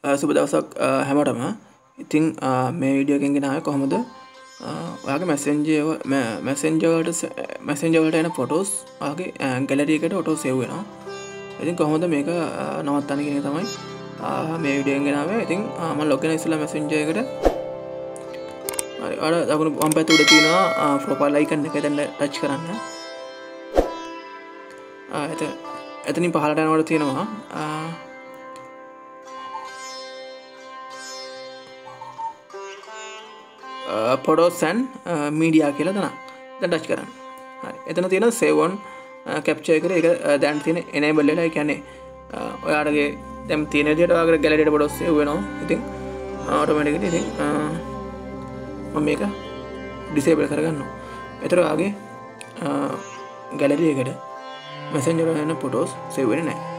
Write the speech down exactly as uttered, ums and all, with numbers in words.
සුබ දවසක් හැමෝටම. ඉතින් මේ වීඩියෝ එකෙන් ගෙන ආවේ කොහොමද ඔයාගේ මැසෙන්ජර් මැසෙන්ජර් වලට මැසෙන්ජර් වලට එන ෆොටෝස් ඔයාගේ ගැලරි එකට ඔටෝ සේව් වෙනවා. ඉතින් කොහොමද මේක නවත්තන්නේ කියන එක තමයි මේ වීඩියෝ එකෙන් ගෙන ආවේ. ඉතින් මම ලොග් වෙන ඉස්සෙල්ලා මැසෙන්ජර් එකට හරි අර දකුණු වම් පැත්තේ උඩ තියෙනවා ප්‍රොෆයිල් අයිකන් එක. දැන් ටච් කරන්න. ආ එතන එතනින් පහළට යනකොට තියෙනවා photos and media කියලා තන. දැන් ටච් කරන්න. හරි. එතන තියෙන save on capture එක ඒක දැන් තියෙන enable වෙලා. ඒ කියන්නේ ඔයාලගේ දැන් තියෙන විදිහට ඔයාගේ gallery එකට photos save වෙනවා. ඉතින් automatically ඉතින් මම මේක disable කරගන්නවා. ඒතර ඔයාගේ gallery එකට messenger වල එන photos save වෙන්නේ නැහැ.